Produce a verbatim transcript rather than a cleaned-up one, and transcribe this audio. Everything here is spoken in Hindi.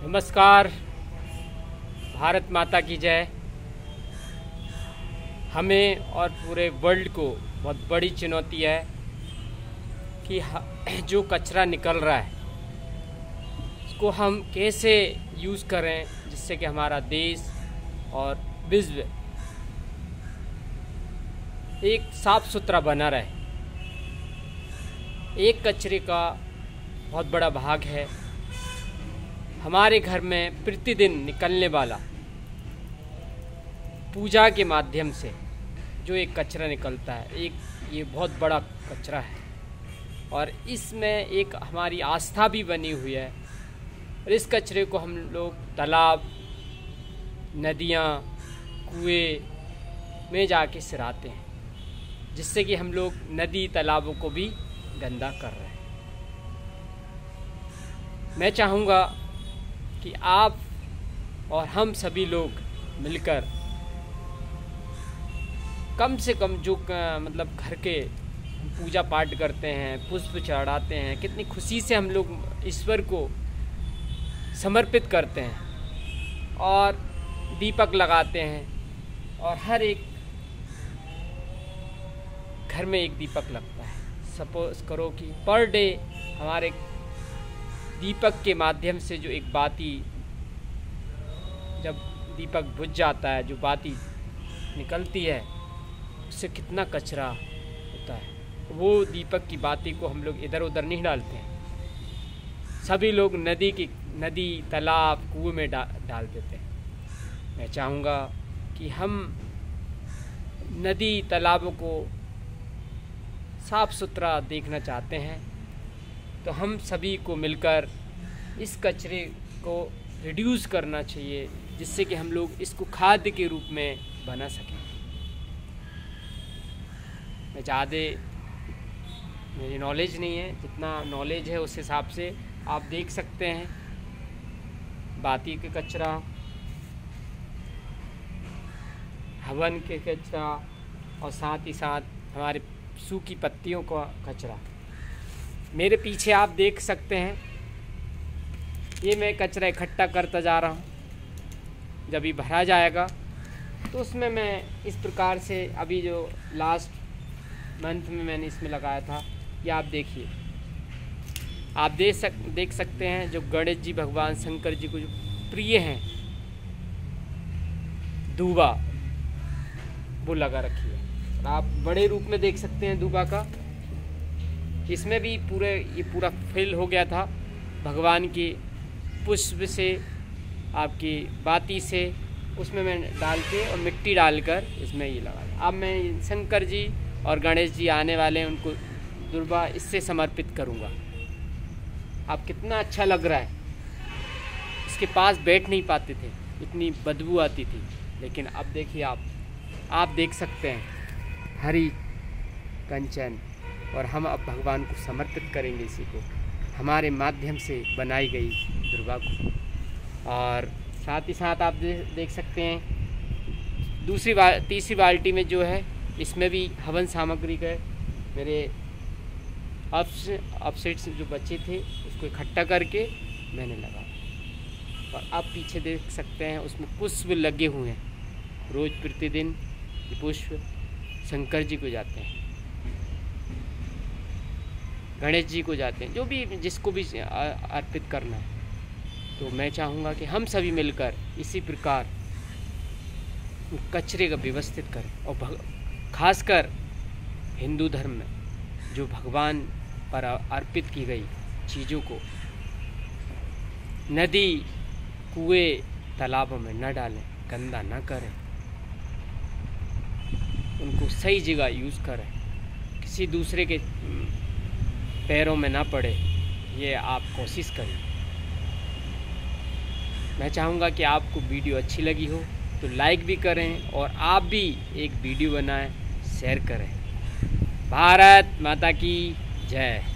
नमस्कार। भारत माता की जय। हमें और पूरे वर्ल्ड को बहुत बड़ी चुनौती है कि जो कचरा निकल रहा है उसको हम कैसे यूज़ करें जिससे कि हमारा देश और विश्व एक साफ सुथरा बना रहे। एक कचरे का बहुत बड़ा भाग है हमारे घर में प्रतिदिन निकलने वाला पूजा के माध्यम से जो एक कचरा निकलता है, एक ये बहुत बड़ा कचरा है और इसमें एक हमारी आस्था भी बनी हुई है। और इस कचरे को हम लोग तालाब, नदियाँ, कुएं में जाके सिराते हैं, जिससे कि हम लोग नदी तालाबों को भी गंदा कर रहे हैं। मैं चाहूँगा कि आप और हम सभी लोग मिलकर कम से कम जो मतलब घर के पूजा पाठ करते हैं, पुष्प चढ़ाते हैं, कितनी खुशी से हम लोग ईश्वर को समर्पित करते हैं और दीपक लगाते हैं और हर एक घर में एक दीपक लगता है। सपोज करो कि पर डे हमारे दीपक के माध्यम से जो एक बाती, जब दीपक बुझ जाता है, जो बाती निकलती है उससे कितना कचरा होता है। वो दीपक की बाती को हम लोग इधर उधर नहीं डालते हैं, सभी लोग नदी की नदी तालाब कुएं में डा, डाल देते हैं। मैं चाहूँगा कि हम नदी तालाबों को साफ सुथरा देखना चाहते हैं तो हम सभी को मिलकर इस कचरे को रिड्यूस करना चाहिए, जिससे कि हम लोग इसको खाद्य के रूप में बना सकें। मैं ज़्यादा मेरी नॉलेज नहीं है, जितना नॉलेज है उस हिसाब से आप देख सकते हैं। बाती के कचरा, हवन के कचरा और साथ ही साथ हमारे सूखी पत्तियों का कचरा। मेरे पीछे आप देख सकते हैं, ये मैं कचरा इकट्ठा करता जा रहा हूँ। जब ये भरा जाएगा तो उसमें मैं इस प्रकार से, अभी जो लास्ट मंथ में मैंने इसमें लगाया था, ये आप देखिए, आप देख सक देख सकते हैं जो गणेश जी भगवान शंकर जी को जो प्रिय हैं दूबा, वो लगा रखी है। आप बड़े रूप में देख सकते हैं दूबा का। इसमें भी पूरे ये पूरा फिल हो गया था भगवान की पुष्प से, आपकी बाती से, उसमें मैं डाल के और मिट्टी डालकर इसमें ये लगा। अब मैं शंकर जी और गणेश जी आने वाले हैं, उनको दुर्बा इससे समर्पित करूँगा। आप कितना अच्छा लग रहा है। इसके पास बैठ नहीं पाते थे, इतनी बदबू आती थी, लेकिन अब देखिए आप आप देख सकते हैं हरी कंचन, और हम अब भगवान को समर्पित करेंगे इसी को, हमारे माध्यम से बनाई गई दुर्गा को। और साथ ही साथ आप दे, देख सकते हैं दूसरी बा तीसरी बाल्टी में जो है, इसमें भी हवन सामग्री का मेरे अपसेट्स जो बचे थे उसको इकट्ठा करके मैंने लगा। और आप पीछे देख सकते हैं उसमें पुष्प लगे हुए हैं। रोज़ प्रतिदिन ये पुष्प शंकर जी को जाते हैं, गणेश जी को जाते हैं, जो भी जिसको भी अर्पित करना है। तो मैं चाहूँगा कि हम सभी मिलकर इसी प्रकार कचरे का व्यवस्थित करें और खासकर हिंदू धर्म में जो भगवान पर अर्पित की गई चीज़ों को नदी, कुएं, तालाबों में न डालें, गंदा न करें, उनको सही जगह यूज़ करें, किसी दूसरे के पैरों में ना पड़े, ये आप कोशिश करें। मैं चाहूँगा कि आपको वीडियो अच्छी लगी हो तो लाइक भी करें और आप भी एक वीडियो बनाएं, शेयर करें। भारत माता की जय।